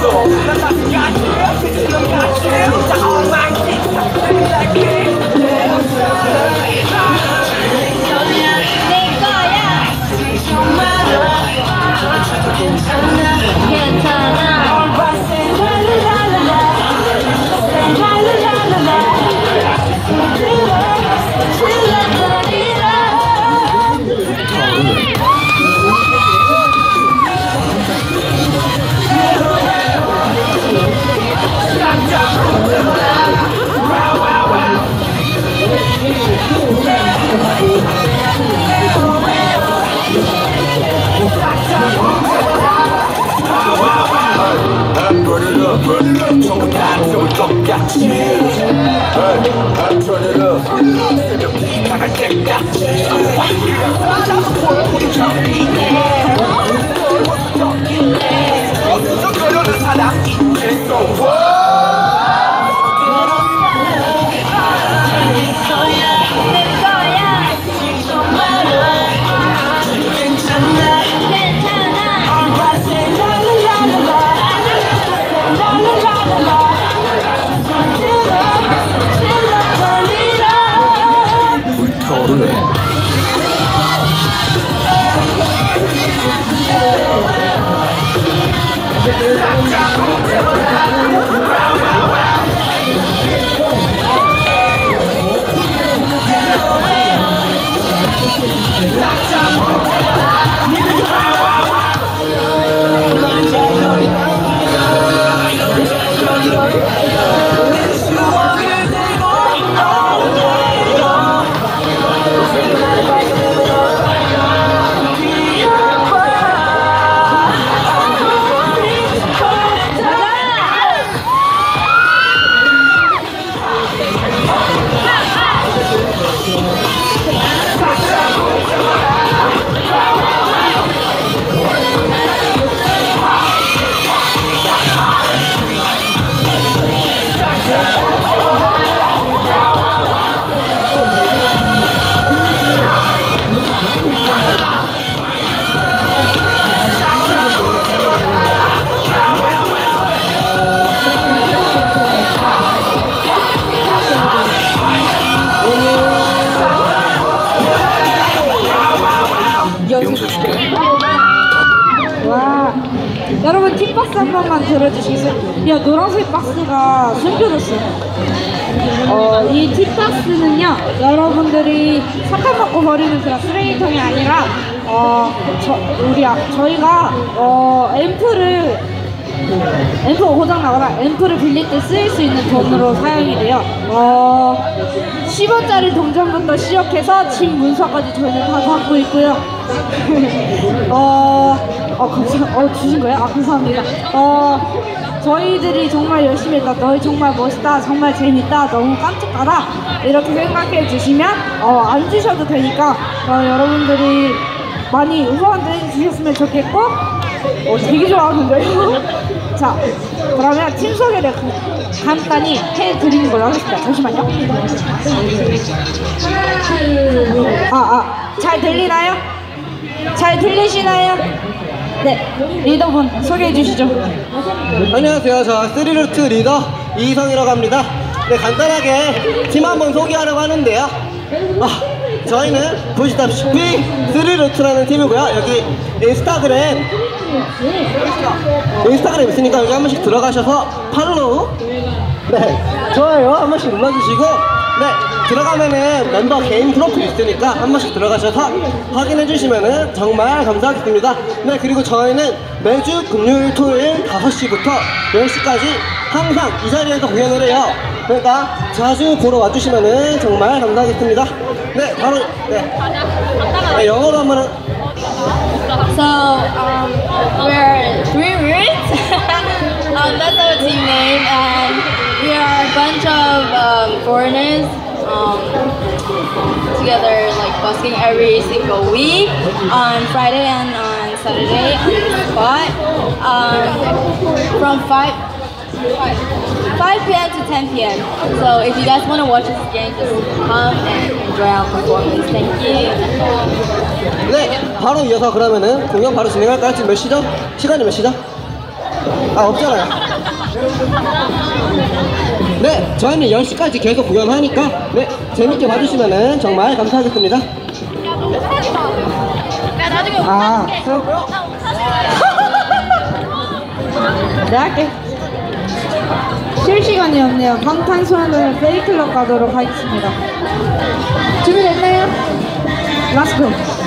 와, 여러분 팁박스 한 번만 들어주시겠어요? 야, 노란색 박스가 숨겨졌어. 이 팁박스는요, 여러분들이 사탕 먹고 버리는 그런 쓰레기통이 아니라 저희가 앰프 고장나거나 앰프를 빌릴 때 쓰일 수 있는 돈으로 사용이 돼요. 10원짜리 동전부터 시작해서 집 문서까지 저희는 다 갖고 있고요. 주신 거예요? 아, 감사합니다. 저희들이 정말 열심히 했다, 너희 정말 멋있다, 정말 재밌다, 너무 깜찍하다 이렇게 생각해 주시면 안 주셔도 되니까 여러분들이 많이 후원도 해주셨으면 좋겠고 되게 좋아하는데요. 자, 그러면 팀 소개를 간단히 해드리는 걸로 하겠습니다. 잠시만요. 잘 들리나요? 잘 들리시나요? 네, 리더분 소개해 주시죠. 안녕하세요. 저 스리루트 리더 이희성이라고 합니다. 네, 간단하게 팀 한번 소개하려고 하는데요. 저희는 보시다시피 스리루트라는 팀이고요. 여기 인스타그램 있으니까 여기 한 번씩 들어가셔서 팔로우, 좋아요 한 번씩 눌러주시고, 들어가면은 멤버 개인 프로필 있으니까 한 번씩 들어가셔서 확인해 주시면은 정말 감사하겠습니다. 그리고 저희는 매주 금요일 토요일 5시부터 10시까지 항상 이 자리에서 공연을 해요. 그러니까 자주 보러 와주시면은 정말 감사하겠습니다. 바로 영어로 한번은 So, we're Three Roots. That's our team name, and we are a bunch of foreigners together, like busking every single week on Friday and on Saturday on the spot from 5 p.m. to 10 p.m. So if you guys want to watch us again, just come and enjoy our performance. Thank you. 바로 이어서 그러면은 공연 바로 진행할까요? 지금 몇 시죠? 시간이 몇 시죠? 아, 없잖아요. 네, 저희는 10시까지 계속 구경하니까 네, 재밌게 봐주시면은 정말 감사하겠습니다. 아, 그럼 내가 할게. 쉴 시간이 없네요. 방탄소년단 페이클럽 가도록 하겠습니다. 준비됐나요? 렛츠고.